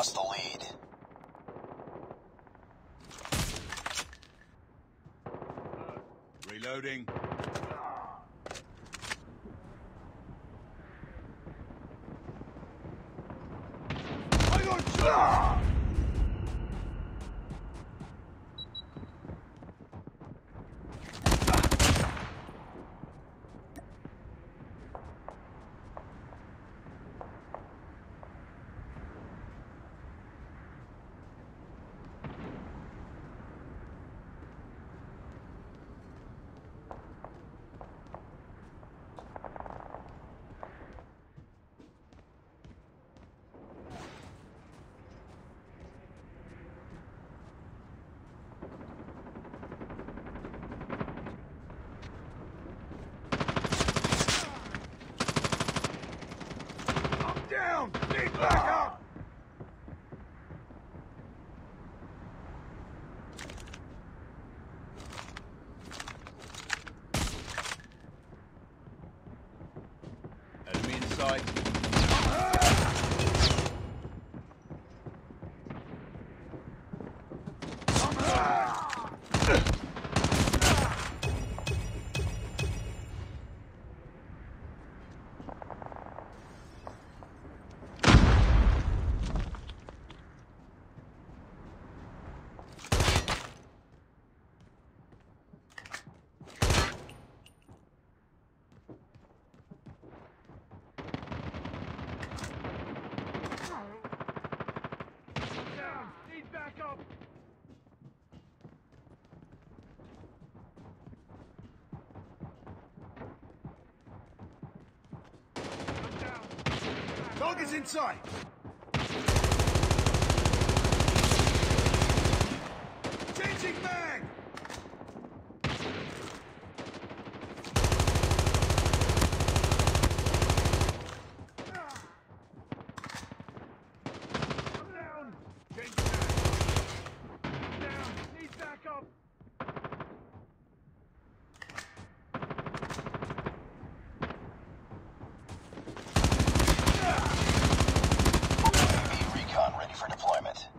lost the lead. Reloading. I got shot! Down! Need backup! Enemy in sight. Need backup! Target's in sight! Changing mag! I'm down! Changing mag! Down! Need backup! UAV recon ready for deployment.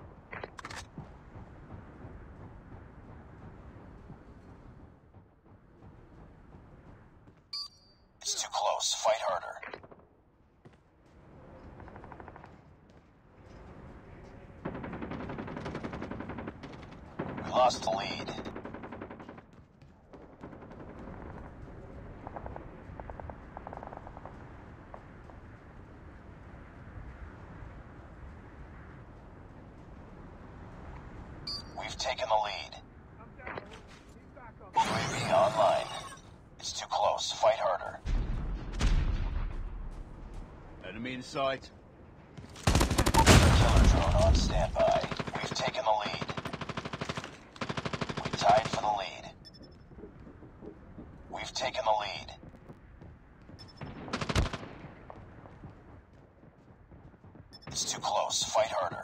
It's too close. Fight harder. We lost the lead. We've taken the lead. I'm down! Need backup! UAV online. It's too close. Fight harder. Enemy in sight. Killer drone on standby. We've taken the lead. We tied for the lead. We've taken the lead. It's too close. Fight harder.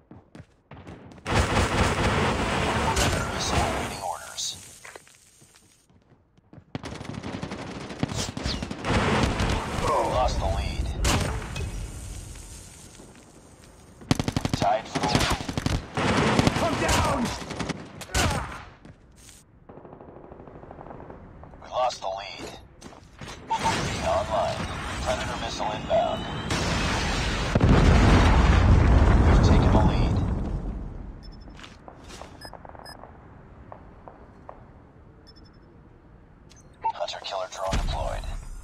Missile awaiting orders. We lost the lead. We tied for the lead. Come down! We lost the lead. UAV online. Predator missile inbound. We've taken the lead. Hunter killer drone deployed.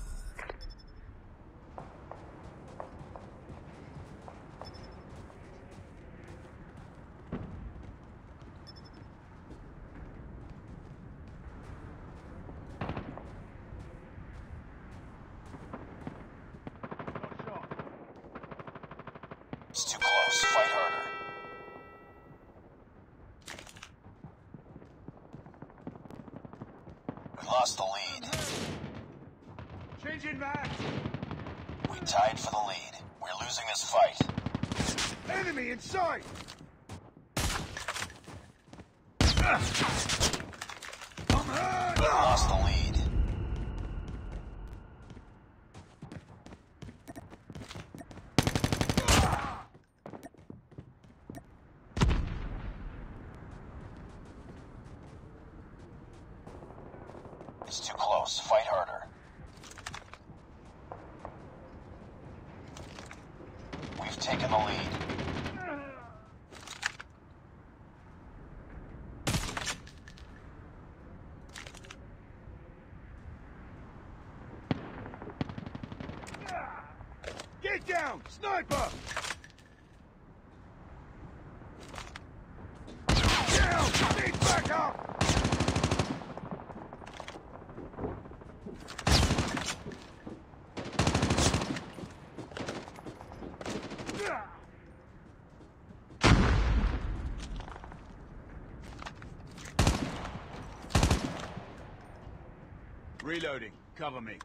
Got shot. It's too close. Fight harder. We lost the lead. Changing mag! We tied for the lead. We're losing this fight. Enemy in sight! I'm hurt! We lost the lead. It's too close. Fight harder. We've taken the lead. Get down! Sniper! Down! Need backup! Reloading. Cover me.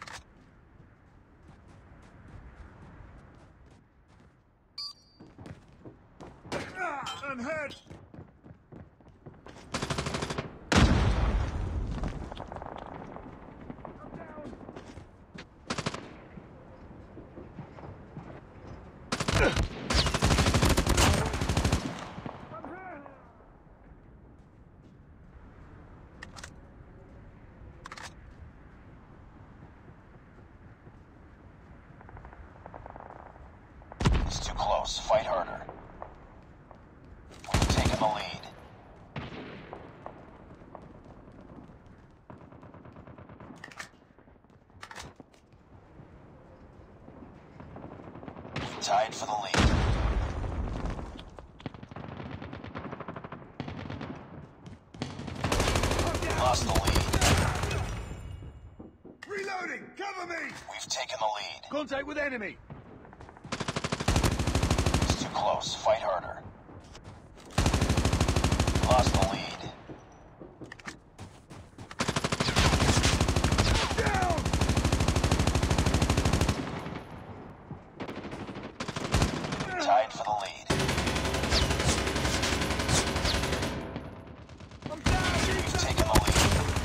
I'm hurt! It's too close. Fight harder. We've taken the lead. We've tied for the lead. We lost the lead. Reloading! Cover me! We've taken the lead. Contact with enemy! It's too close. Fight harder. We lost the lead. Down! Tied for the lead. I'm down! We've taken the lead.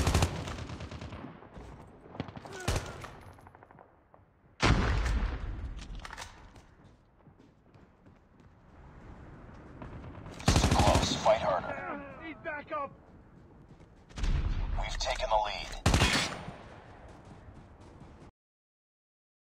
It's too close. Fight harder. Need backup! We've taken the lead.